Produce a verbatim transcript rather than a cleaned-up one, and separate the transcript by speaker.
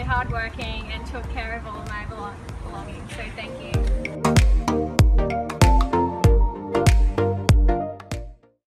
Speaker 1: hardworking and took care of all of my belongings, so thank you.